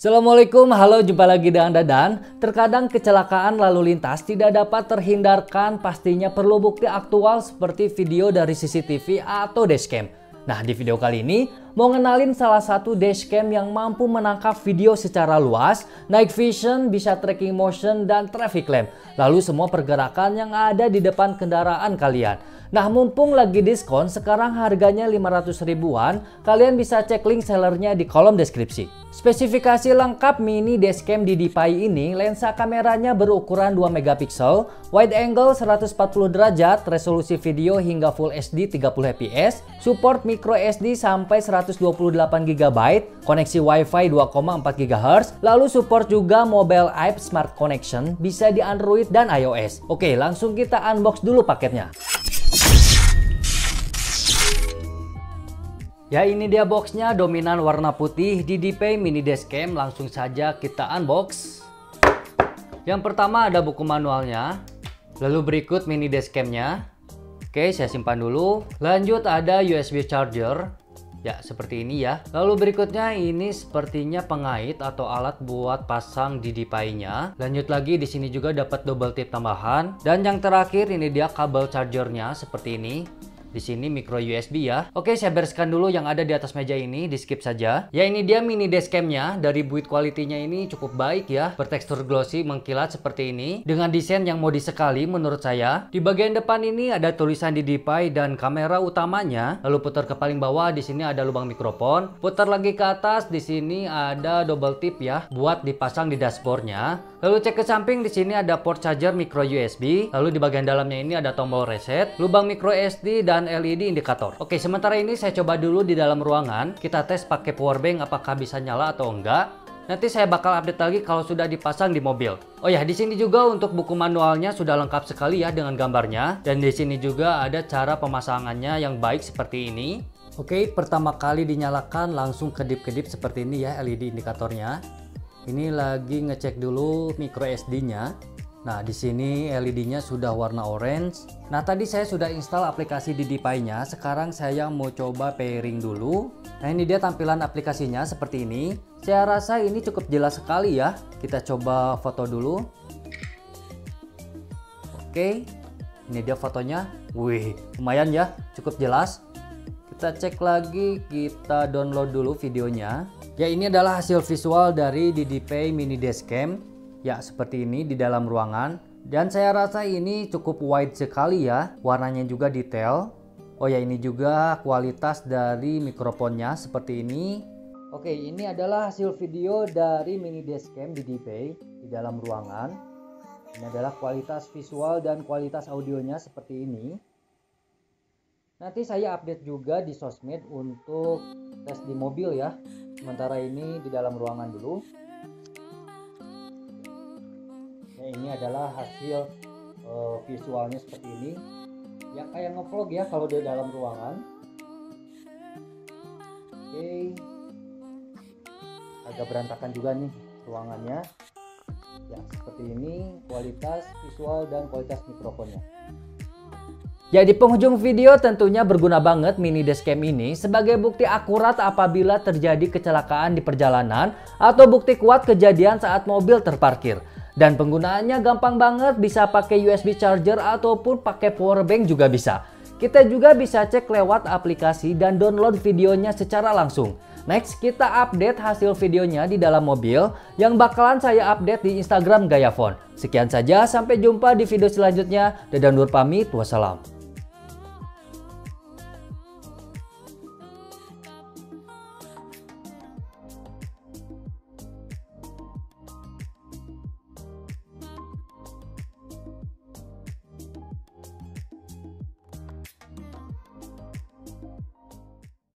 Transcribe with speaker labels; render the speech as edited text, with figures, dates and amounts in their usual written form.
Speaker 1: Assalamualaikum, halo, jumpa lagi dengan Dadan. Terkadang kecelakaan lalu lintas tidak dapat terhindarkan, pastinya perlu bukti aktual seperti video dari CCTV atau dashcam. Nah, di video kali ini mau ngenalin salah satu dashcam yang mampu menangkap video secara luas, night vision, bisa tracking motion dan traffic lamp, lalu semua pergerakan yang ada di depan kendaraan kalian. Nah, mumpung lagi diskon, sekarang harganya 500 ribuan, kalian bisa cek link sellernya di kolom deskripsi. Spesifikasi lengkap mini dashcam DDPi ini, lensa kameranya berukuran 2 megapiksel, wide angle 140 derajat, resolusi video hingga Full HD 30 fps, support micro SD sampai 128 GB, koneksi Wi-Fi 2,4 GHz, lalu support juga mobile app smart connection, bisa di Android dan iOS. Oke, langsung kita unbox dulu paketnya. Ya, ini dia boxnya, dominan warna putih DDPi mini dashcam. Langsung saja kita unbox. Yang pertama ada buku manualnya, lalu berikut mini dashcamnya. Oke, saya simpan dulu. Lanjut ada USB charger, ya seperti ini ya. Lalu berikutnya ini sepertinya pengait atau alat buat pasang DDPi-nya. Lanjut lagi, di sini juga dapat double tip tambahan. Dan yang terakhir ini dia kabel chargernya seperti ini. Di sini micro USB ya. Oke, saya bereskan dulu yang ada di atas meja ini, di skip saja. Ya, ini dia mini dashcamnya. Dari build quality-nya ini cukup baik ya. Bertekstur glossy, mengkilat seperti ini. Dengan desain yang modis sekali menurut saya. Di bagian depan ini ada tulisan DDPi dan kamera utamanya. Lalu putar ke paling bawah, di sini ada lubang mikrofon. Putar lagi ke atas, di sini ada double tip ya, buat dipasang di dashboardnya. Lalu cek ke samping, di sini ada port charger micro USB. Lalu di bagian dalamnya ini ada tombol reset, lubang micro SD dan LED indikator. Oke, sementara ini saya coba dulu di dalam ruangan. Kita tes pakai powerbank apakah bisa nyala atau enggak. Nanti saya bakal update lagi kalau sudah dipasang di mobil. Oh ya, di sini juga untuk buku manualnya sudah lengkap sekali ya dengan gambarnya. Dan di sini juga ada cara pemasangannya yang baik seperti ini. Oke, pertama kali dinyalakan langsung kedip-kedip seperti ini ya LED indikatornya. Ini lagi ngecek dulu micro SD-nya. Nah, di sini LED-nya sudah warna orange. Nah, tadi saya sudah install aplikasi DDPi-nya. Sekarang saya mau coba pairing dulu. Nah, ini dia tampilan aplikasinya seperti ini. Saya rasa ini cukup jelas sekali ya. Kita coba foto dulu. Oke, ini dia fotonya. Wih, lumayan ya, cukup jelas. Kita cek lagi, kita download dulu videonya. Ya, ini adalah hasil visual dari DDPi mini dashcam. Ya, seperti ini di dalam ruangan. Dan saya rasa ini cukup wide sekali ya. Warnanya juga detail. Oh ya, ini juga kualitas dari mikrofonnya seperti ini. Oke, ini adalah hasil video dari mini dashcam DDPi di dalam ruangan. Ini adalah kualitas visual dan kualitas audionya seperti ini. Nanti saya update juga di sosmed untuk tes di mobil ya. Sementara ini di dalam ruangan dulu. Ini adalah hasil visualnya seperti ini ya, kayak ngevlog ya kalau di dalam ruangan. Oke, agak berantakan juga nih ruangannya ya, seperti ini kualitas visual dan kualitas mikrofonnya. Ya, di penghujung video tentunya berguna banget mini dashcam ini sebagai bukti akurat apabila terjadi kecelakaan di perjalanan atau bukti kuat kejadian saat mobil terparkir. Dan penggunaannya gampang banget, bisa pakai USB charger ataupun pakai powerbank juga bisa. Kita juga bisa cek lewat aplikasi dan download videonya secara langsung. Next, kita update hasil videonya di dalam mobil yang bakalan saya update di Instagram Gaya Phone. Sekian saja, sampai jumpa di video selanjutnya. Dadan Nur pamit, wassalam.